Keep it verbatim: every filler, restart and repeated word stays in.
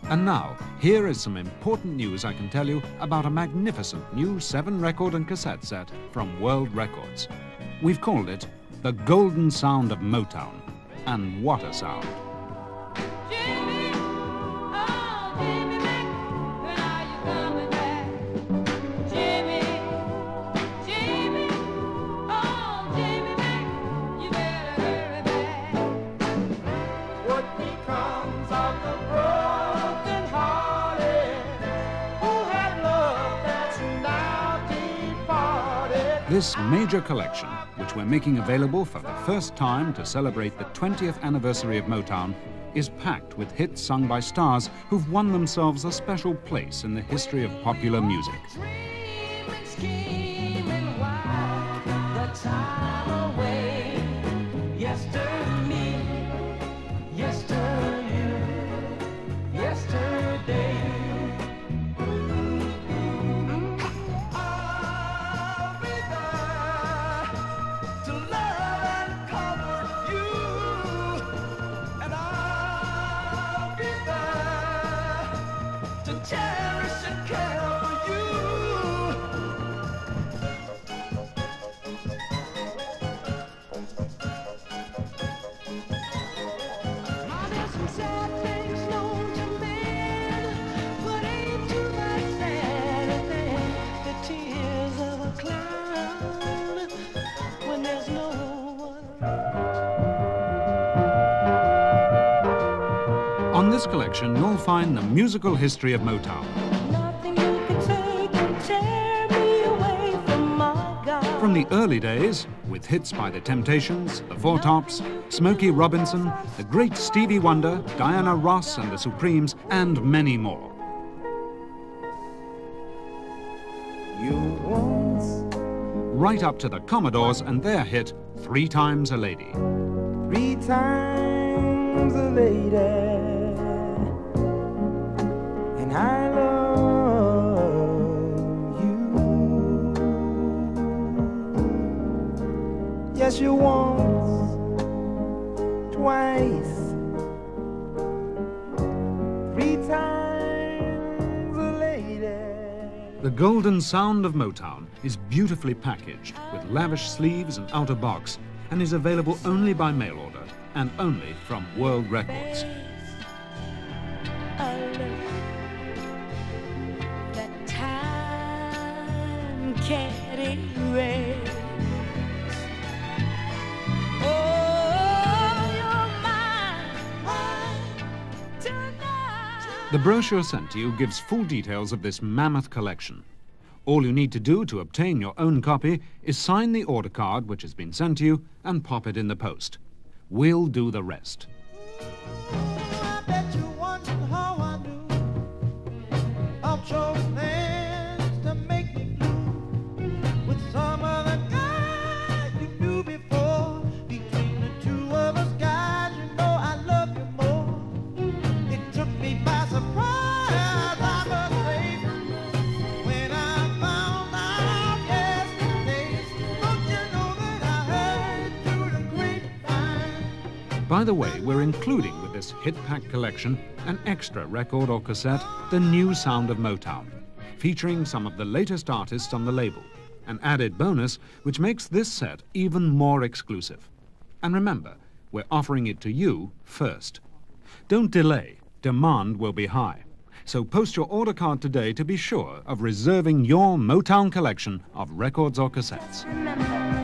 And now, here is some important news I can tell you about a magnificent new seven record and cassette set from World Records. We've called it the Golden Sound of Motown. And what a sound. Jimmy, oh, Jimmy Mac, when are you coming back? Jimmy, Jimmy, oh, Jimmy Mac, you better hurry back. What becomes of the broken hearted who had love that's now departed? This major collection, which we're making available for the first time to celebrate the twentieth anniversary of Motown, is packed with hits sung by stars who've won themselves a special place in the history of popular music. Dreaming, scheming, while the time away. Yesterday, yesterday, yesterday. I'll be there to love and comfort you, and I'll be there to cherish and care for you. Now there's some sad things known to men, but ain't too much sadder than the tears of a clown when there's no one. On this collection, you'll find the musical history of Motown. Nothing you can say can tear me away from my God. From the early days, with hits by The Temptations, The Four Tops, Smokey Robinson, the great Stevie Wonder, Diana Ross and the Supremes, and many more. You once Right up to the Commodores and their hit, Three Times a Lady. three times a lady, and I love you. Yes, you once, twice, three times a lady. The Golden Sound of Motown is beautifully packaged with lavish sleeves and outer box, and is available only by mail order and only from World Records. That time can't erase. Oh, you're mine, mine tonight. The brochure sent to you gives full details of this mammoth collection. All you need to do to obtain your own copy is sign the order card which has been sent to you and pop it in the post. We'll do the rest. I bet you wonder how I knew of your plans to make me blue with some other guy you knew before. Between the two of us guys, you know I love you more. It took me by surprise, I must say, when I found out yesterday. Don't you know that I heard through the grapevine? By the way, we're including with this hit pack collection an extra record or cassette, The New Sound of Motown, featuring some of the latest artists on the label, an added bonus which makes this set even more exclusive. And remember, we're offering it to you first. Don't delay, demand will be high. So post your order card today to be sure of reserving your Motown collection of records or cassettes. Remember.